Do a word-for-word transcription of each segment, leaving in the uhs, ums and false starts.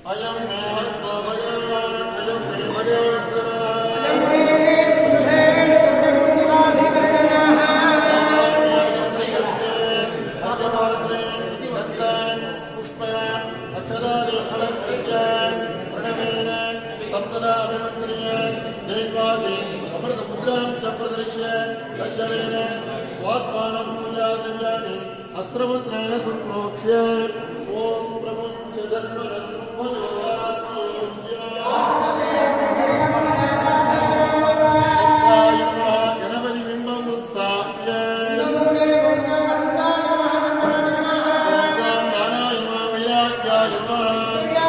अयं मे हस्तो भगवान् अयं मे भगवद्गुरुः अयं मे सुधेन सुभगं शिवाधिकरणः अर्घपात्रे गन्धान् पुष्पान् अक्षतानि अलङ्कृत्य प्रणवेन सप्तदा अभिमन्त्र्य दैवादि अमृतमुद्रां च प्रदर्श्य लज्जलेन स्वात्मानं पूजाद्रव्याणि अस्त्रमुद्रेण सम्प्रोक्ष्य ॐ प्रमुञ्च धर्मरसुभजोरास्ति गणपति बिम्बम् उत्थाप्य ज्ञानाय नमः वैराग्याय नमः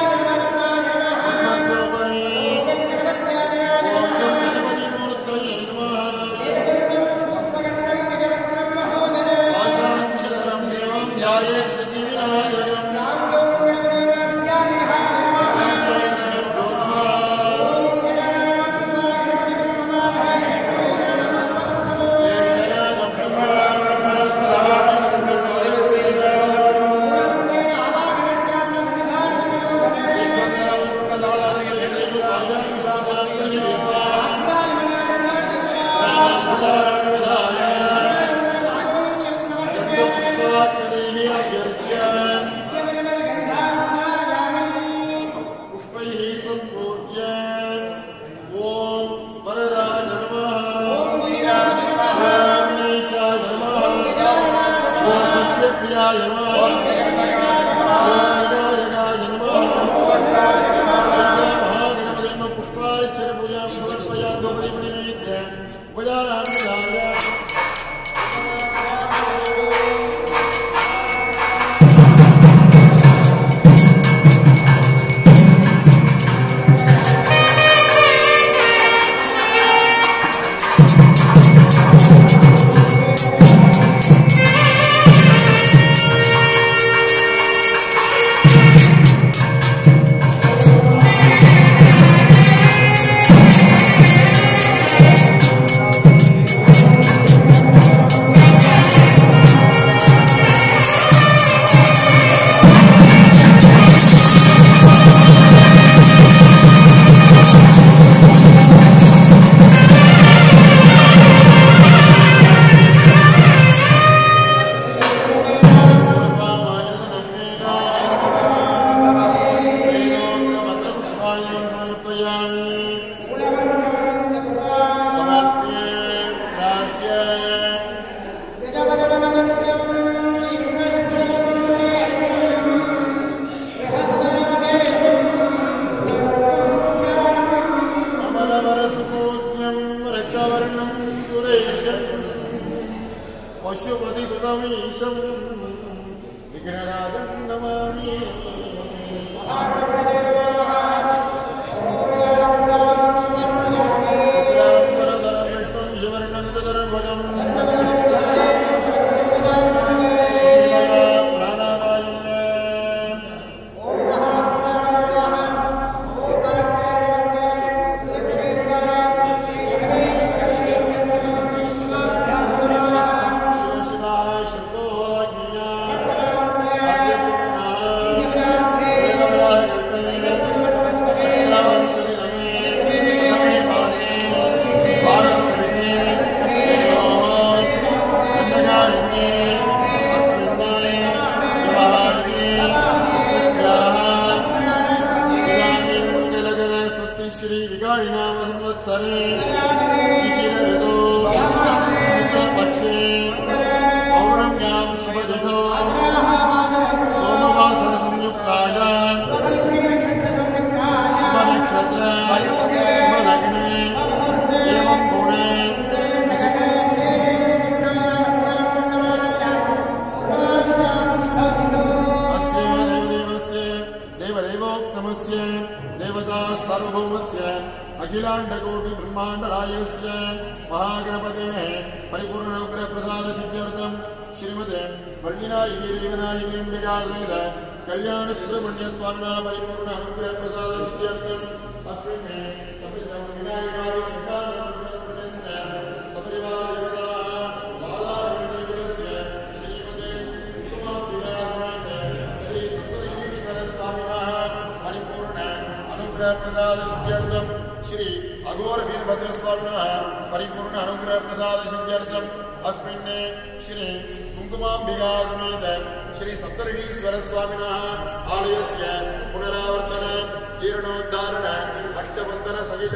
अखिलांडकोटि ब्रह्मांडरायस्य महागणपतेः परिपूर्णोग्रह प्रसाद सिद्ध्यर्थं श्रीमते वल्लीनायकी देवनायकीम्बिकार्मेद कल्याण सुब्रह्मण्य स्वामिना परिपूर्ण अनुग्रह प्रसाद सिद्ध्यर्थं अस्मिन् मे सपितं विनायकाय सिद्धार्थप्रतिष्ठा सपरिवार देवताः बालादेवस्य श्रीमते उत्तमाभिरामाय श्री सुंदरेश्वर स्वामिनः परिपूर्ण अनुग्रह प्रसाद सिद्ध्यर्थम श्री अघोर वीरभद्र स्वामिनः परिपूर्ण अनुग्रह प्रसाद सिद्ध्यर्थम अस्मिन् श्री कुंकुमांबिका समेत श्री सप्तऋषीश्वर स्वामिनः आलयस्य पुनरावर्तन जीर्णोद्धारण अष्टबंधन सहित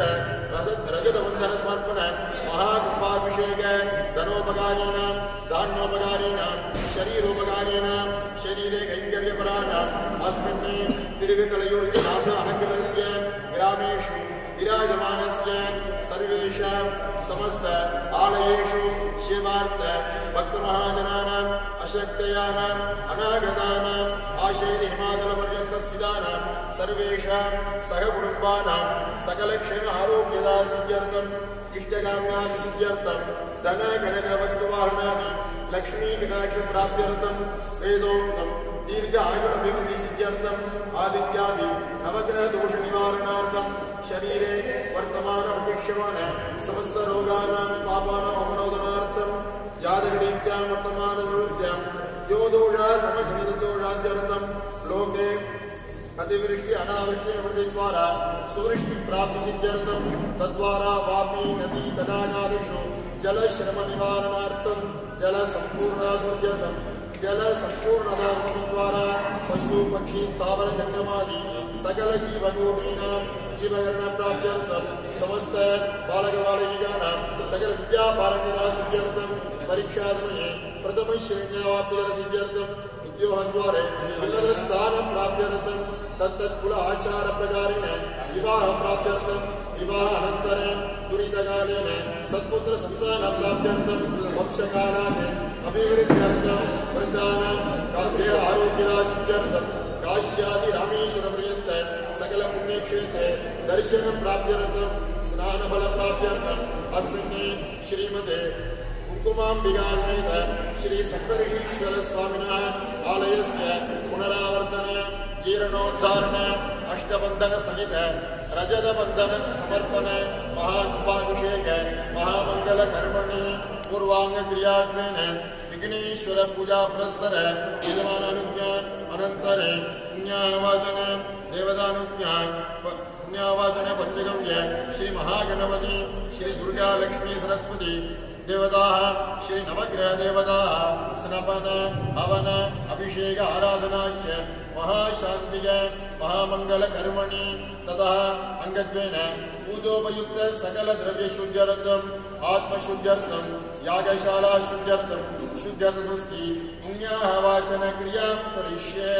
रजत बंधन समर्पण महाकुंभाभिषेक धनोपकारीणां धान्योपकारीणां शरीरोपकारीणां शरीरे कैंकर्यपराणां अस्मिन् तिरुगकलयोर्ज नाम्ना अनङ्गलस्य ग्रामेषु विराजमानस्य सर्वेषां समस्त आलयेषु शिवार्थ भक्तमहाजनानां अशक्तयानां अनागतानां आशैर्य हिमाचलपर्यन्तस्थितानां सर्वेषां सहकुटुम्बानां सकलक्षेम आरोग्यदा सिद्ध्यर्थम् इष्टकाम्यादि सिद्ध्यर्थं धन कनक वस्तुवाहनादि लक्ष्मी कटाक्ष प्राप्त्यर्थं वेदोक्तं दीर्घ आयुर्भिवृद्धि सिद्ध्यर्थं आदित्यादि नवग्रह दोष निवारणार्थं शरीरे वर्तमान प्रतीक्षमाण समस्त रोगानां पापानां अवरोधनार्थं जातकरीत्यां वर्तमान स्वरूप्यां यो दोषः समजनित दोषाद्यर्थं लोके अतिवृष्टि अनावृष्टि निवृत्ति द्वारा सुवृष्टि प्राप्ति सिद्ध्यर्थं तद्वारा वापी नदी तडागादिषु जल श्रम निवारणार्थं जल संपूर्णता सिद्ध्यर्थं जल संपूर्णता द्वारा पशु पक्षी स्थावर जंगमादि सकल जीवकोटीनां जीवकरण प्राप्त्यर्थं समस्त बालक बालिकानां सकल विद्या पारंगता सिद्ध्यर्थं परीक्षा समये प्रथम श्रेण्यावाप्ति सिद्ध्यर्थं उद्योगद्वारे उन्नत स्थान प्राप्त्यर्थं तत्तत् कुल आचार प्रकारेण विवाह प्राप्त्यर्थं विवाह अनन्तरं दुरितकालेन सत्पुत्र संतान प्राप्त्यर्थं वंशकालात् अभिवृद्ध्यर्थं वृद्धानां कार्य आरोग्यदा सिद्ध्यर्थं काश्यादि रामेश्वर पर्यन्त सकल पुण्यक्षेत्रे दर्शन प्राप्त्यर्थं स्नान फल प्राप्त्यर्थं अस्मिन् श्रीमते कुंकुमांबिकासमेत श्री सप्तऋषीश्वर स्वामिनः आलयस्य पुनरावर्तन जीर्णोद्धारण अष्टबंधन सहित रजत बंधन समर्पण महाकुंभाभिषेक महामंगल कर्मणि पूर्वांग क्रियात्मेन विघ्नेश्वर पूजा पुरस्सर यजमानानुज्ञा अनंतरे पुण्यावाचन देवतानुज्ञा पुण्यावाचन पंचगव्य श्री महागणपति श्री दुर्गा लक्ष्मी सरस्वती देवताः श्री नवग्रह देवताः स्नपन हवन अभिषेक आराधनाख्य महाशांतिक महामंगल कर्मणि ततः अंगत्वेन पूजोपयुक्त सकल द्रव्य शुद्ध्यर्थम आत्मशुद्ध्यर्थम यागशाला शुद्ध्यर्थम शुद्ध्यर्थ सुस्ति पुण्याः वाचन क्रिया करिष्ये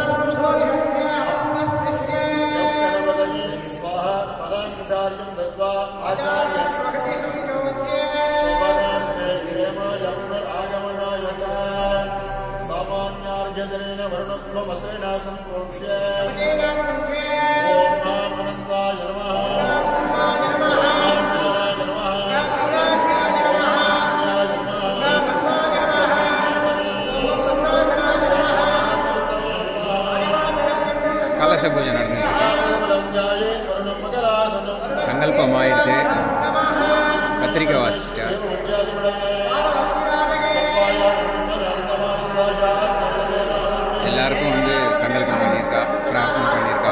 गणपतये स्वाहा पदं कार्यं दत्वा आचार्य सामान्यार्घ्यजनेन वरुणोक्तवस्त्रेण सम्प्रोक्ष्य ओम नमः अनन्ताय नमः கலச பூஜை நடந்துட்டு சங்கல்பமாயிடுது. பத்திரிக்கை வாசிச்சிட்டார். எல்லாருக்கும் வந்து சங்கல்பம் பண்ணியிருக்கா, பிரார்த்தனை பண்ணியிருக்கா.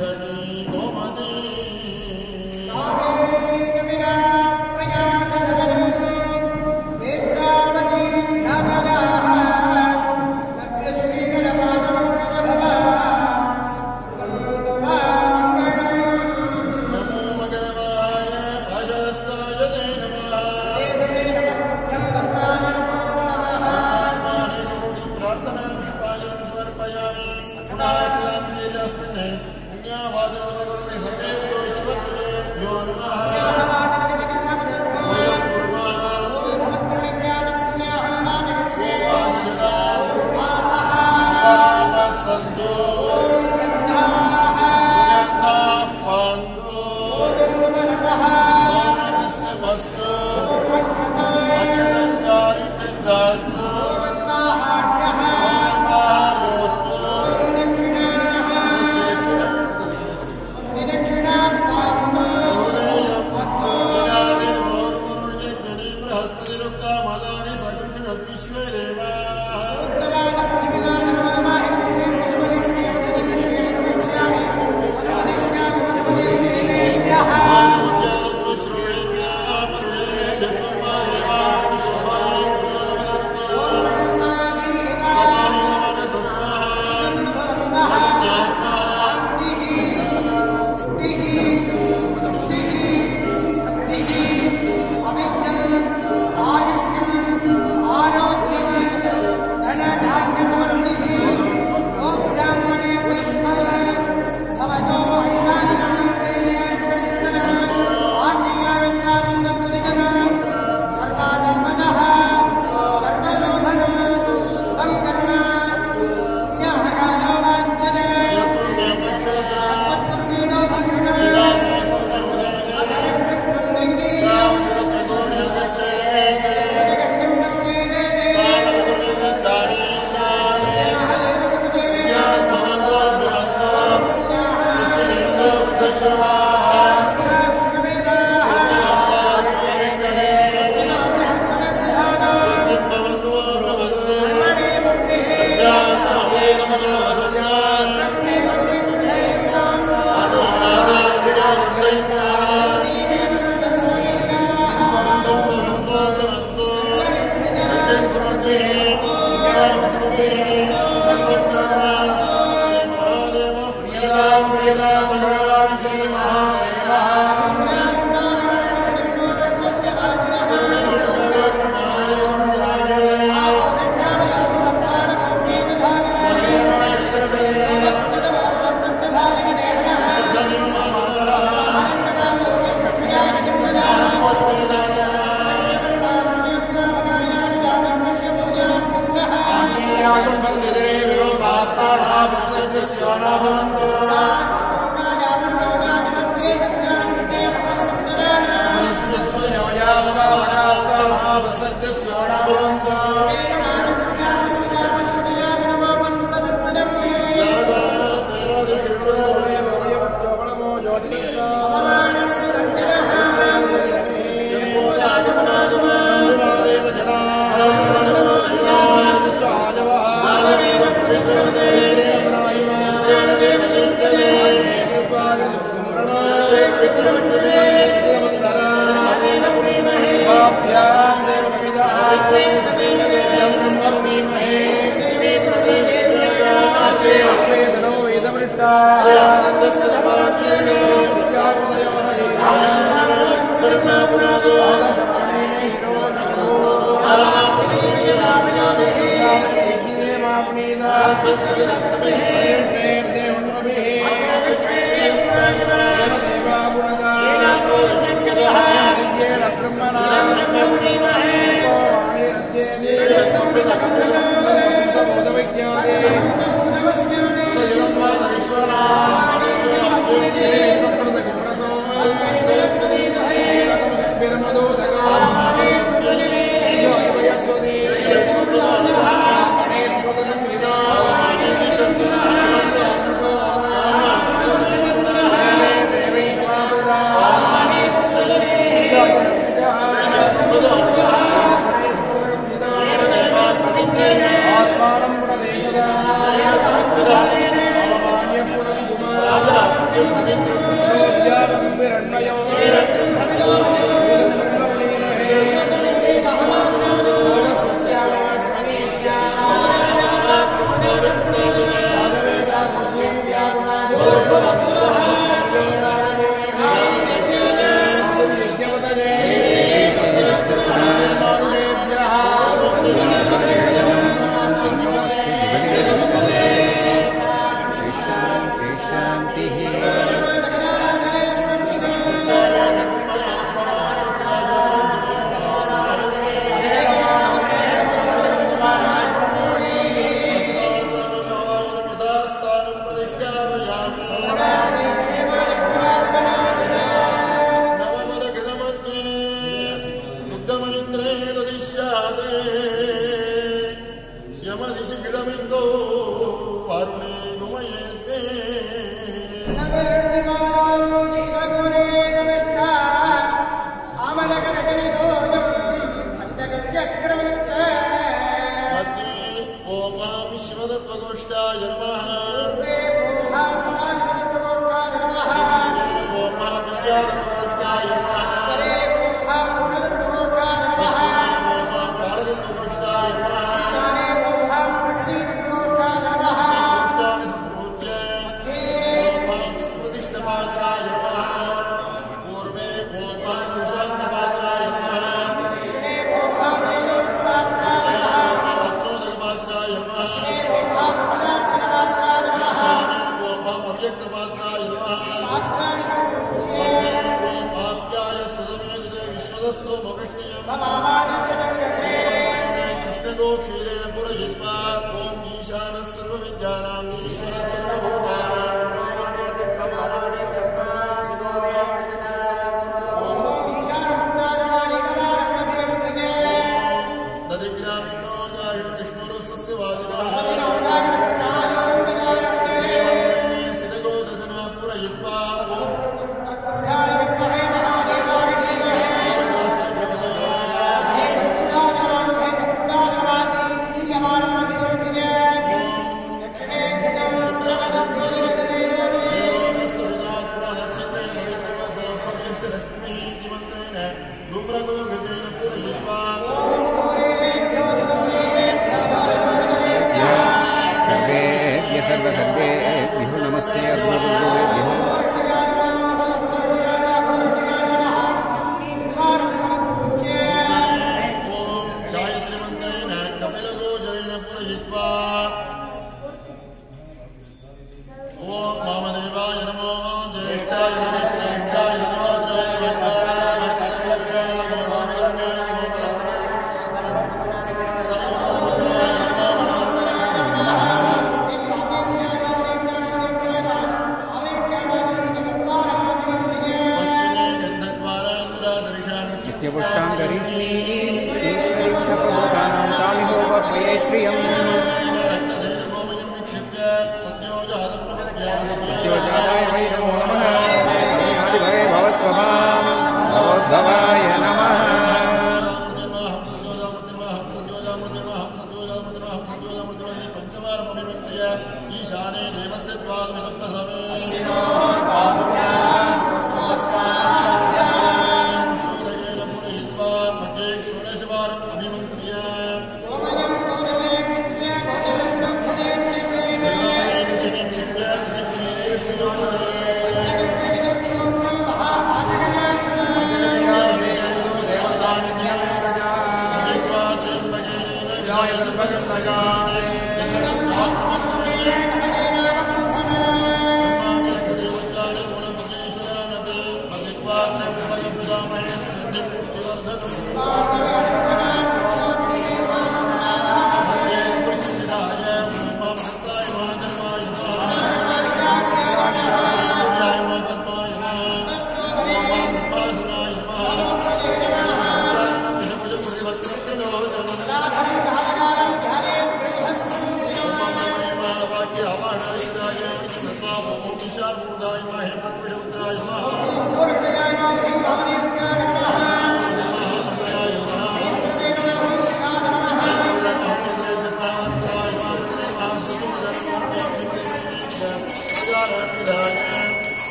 Thank you.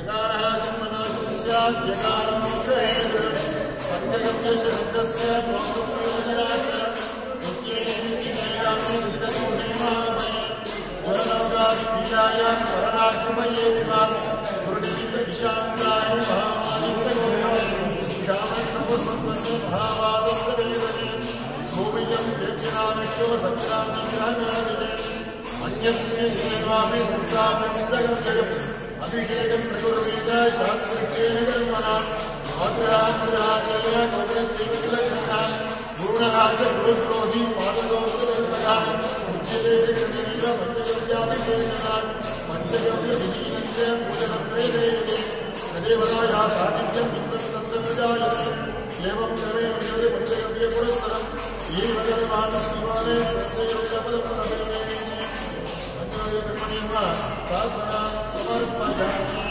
अभिषेकं प्रकुर्वेद शास्त्रेण कर्मणा मात्रामृतादयकोपरसेविलक्षणा पूर्णराज गुरुद्रोही पाददोषदर्पणा उच्यते कृतिनील पञ्चगव्याभिषेकणा पञ्चगव्यविहीनञ्च पूजनप्रेरयते तदेवदाया सानिध्यं मित्रं तत्र प्रजायते एवं क्रमेण विदते पञ्चगव्यपुरस्सरम् एव कर्मान् श्रीवाने सत्ययोगपदं प्रवेदे पञ्चगव्यकर्मण्यं प्रार्थना समर्पयामि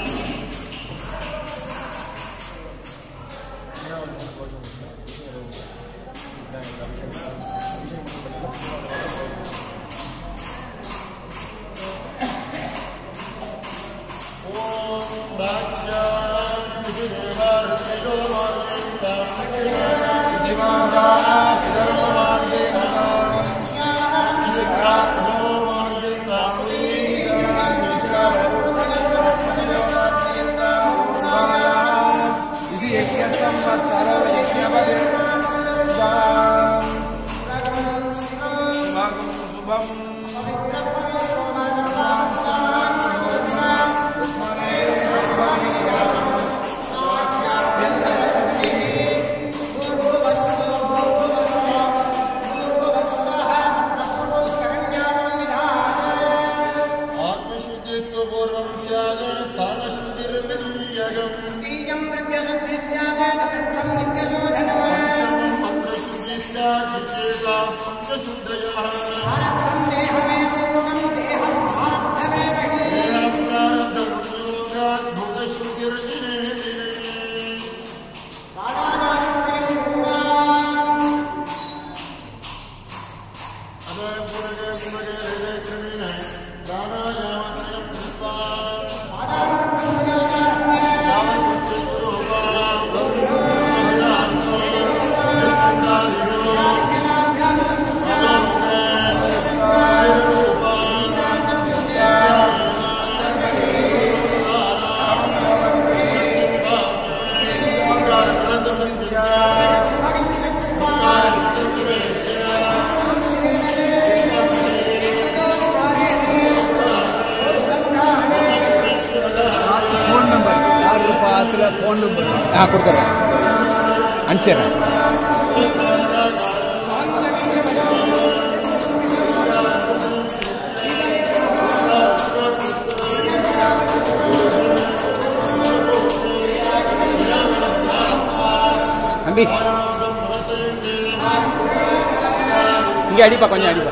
ಫೋನ್ ನಂಬರ್ ಹಾಂ ಕೊಡ್ತಾರೆ ಅನ್ಸೇರ அம்பி இங்கே அடிப்பா கொஞ்சம் அடிப்பா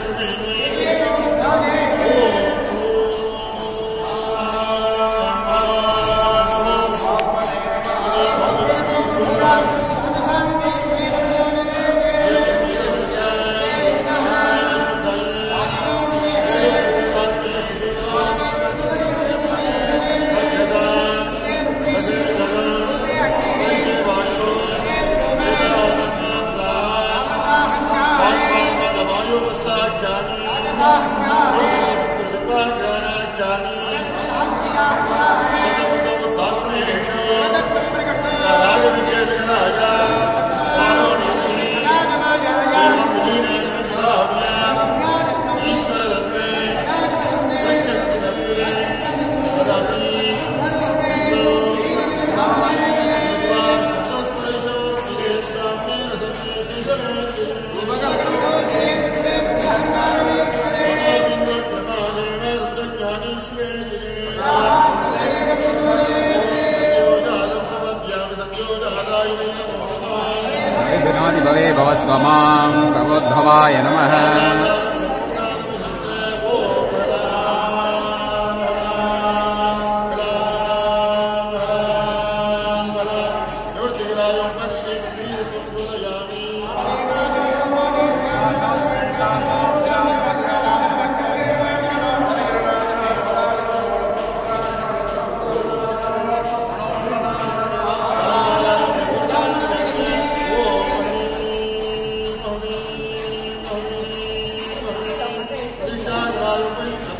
भवे भवस्वमां प्रबोद्धवाय नमः।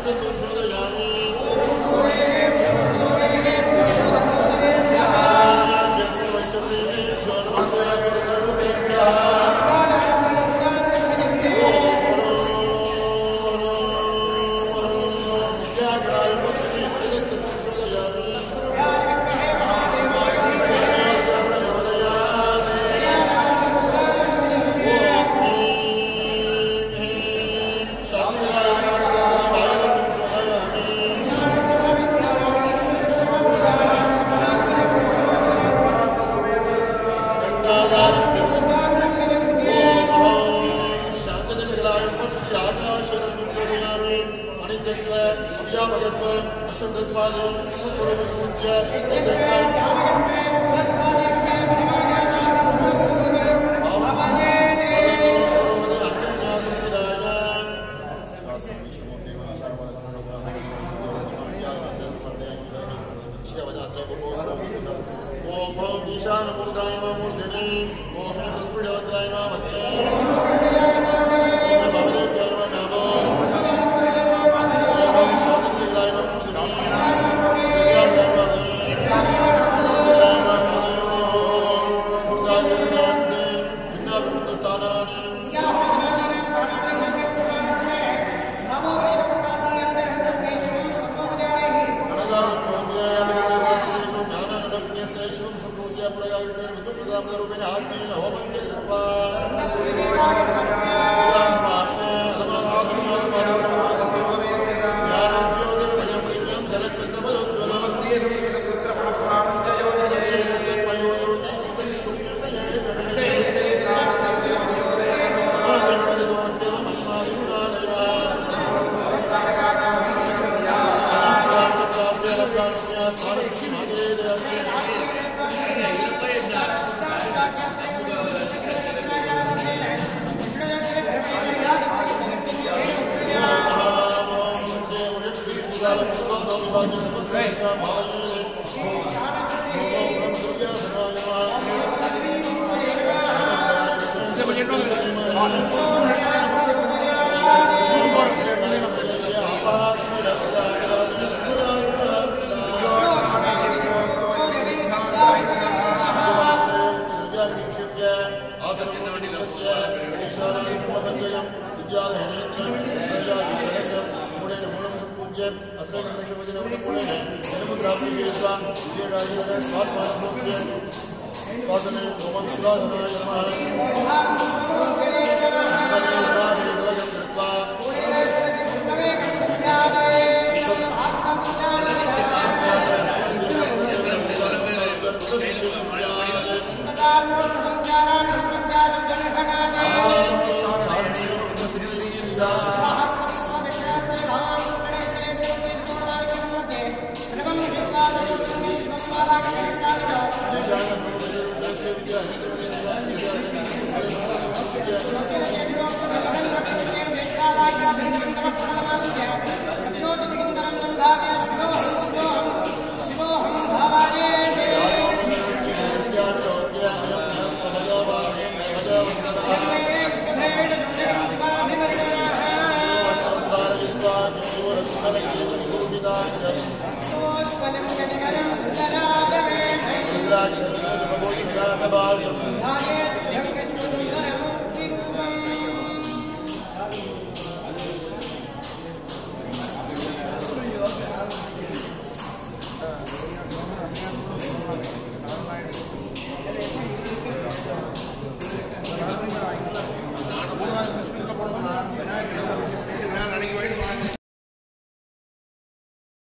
Bye.